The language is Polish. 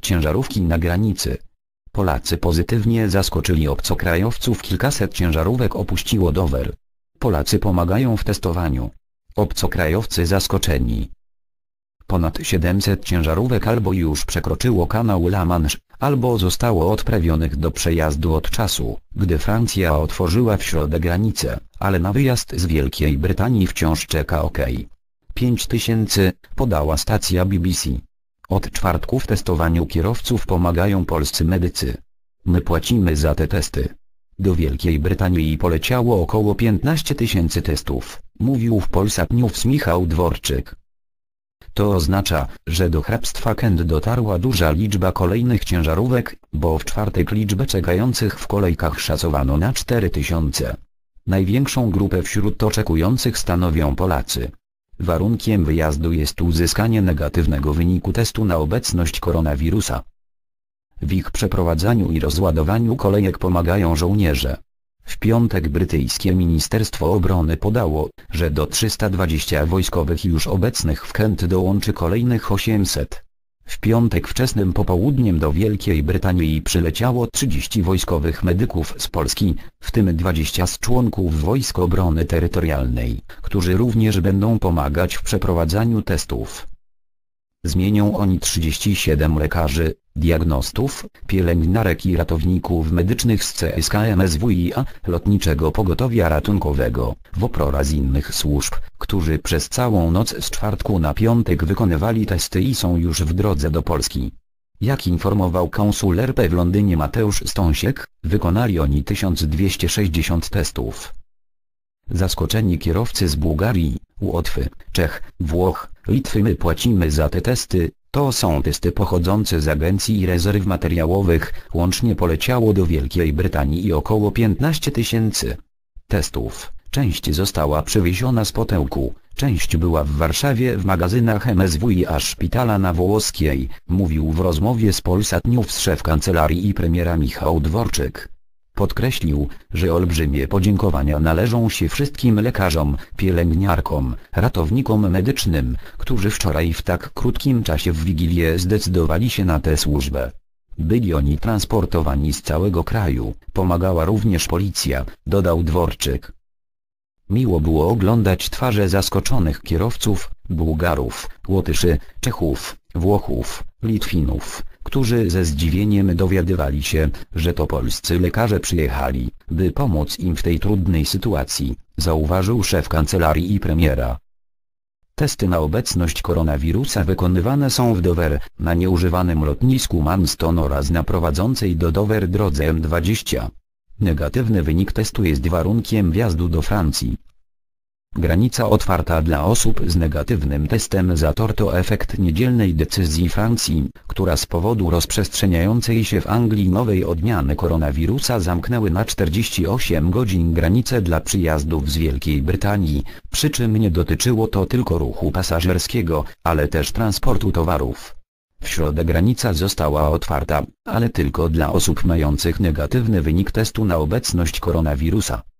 ciężarówki na granicy. Polacy pozytywnie zaskoczyli obcokrajowców, kilkaset ciężarówek opuściło Dover. Polacy pomagają w testowaniu. Obcokrajowcy zaskoczeni. Ponad 700 ciężarówek albo już przekroczyło kanał La Manche, albo zostało odprawionych do przejazdu od czasu, gdy Francja otworzyła w środę granice, ale na wyjazd z Wielkiej Brytanii wciąż czeka OK. 5000, podała stacja BBC. Od czwartku w testowaniu kierowców pomagają polscy medycy. My płacimy za te testy. Do Wielkiej Brytanii poleciało około 15 000 testów, mówił w Polsat News Michał Dworczyk. To oznacza, że do hrabstwa Kent dotarła duża liczba kolejnych ciężarówek, bo w czwartek liczbę czekających w kolejkach szacowano na 4000. Największą grupę wśród oczekujących stanowią Polacy. Warunkiem wyjazdu jest uzyskanie negatywnego wyniku testu na obecność koronawirusa. W ich przeprowadzaniu i rozładowaniu kolejek pomagają żołnierze. W piątek brytyjskie Ministerstwo Obrony podało, że do 320 wojskowych już obecnych w Kent dołączy kolejnych 800. W piątek wczesnym popołudniem do Wielkiej Brytanii przyleciało 30 wojskowych medyków z Polski, w tym 20 z członków Wojsk Obrony Terytorialnej, którzy również będą pomagać w przeprowadzaniu testów. Zmienią oni 37 lekarzy, diagnostów, pielęgniarek i ratowników medycznych z CSKMSWiA, Lotniczego Pogotowia Ratunkowego, WOPR oraz innych służb, którzy przez całą noc z czwartku na piątek wykonywali testy i są już w drodze do Polski. Jak informował konsul RP w Londynie Mateusz Stąsiek, wykonali oni 1260 testów. Zaskoczeni kierowcy z Bułgarii, Łotwy, Czech, Włoch, Litwy. My płacimy za te testy. To są testy pochodzące z Agencji i Rezerw Materiałowych. Łącznie poleciało do Wielkiej Brytanii i około 15 000 testów. Część została przywieziona z Potełku, część była w Warszawie w magazynach MSWiA Szpitala na Wołoskiej, mówił w rozmowie z Polsat News szef kancelarii i premiera Michał Dworczyk. Podkreślił, że olbrzymie podziękowania należą się wszystkim lekarzom, pielęgniarkom, ratownikom medycznym, którzy wczoraj w tak krótkim czasie w Wigilię zdecydowali się na tę służbę. Byli oni transportowani z całego kraju, pomagała również policja, dodał Dworczyk. Miło było oglądać twarze zaskoczonych kierowców, Bułgarów, Łotyszy, Czechów, Włochów, Litwinów, którzy ze zdziwieniem dowiadywali się, że to polscy lekarze przyjechali, by pomóc im w tej trudnej sytuacji, zauważył szef kancelarii i premiera. Testy na obecność koronawirusa wykonywane są w Dover, na nieużywanym lotnisku Manston oraz na prowadzącej do Dover drodze M20. Negatywny wynik testu jest warunkiem wjazdu do Francji. Granica otwarta dla osób z negatywnym testem za tor to efekt niedzielnej decyzji Francji, która z powodu rozprzestrzeniającej się w Anglii nowej odmiany koronawirusa zamknęły na 48 godzin granice dla przyjazdów z Wielkiej Brytanii, przy czym nie dotyczyło to tylko ruchu pasażerskiego, ale też transportu towarów. W środę granica została otwarta, ale tylko dla osób mających negatywny wynik testu na obecność koronawirusa.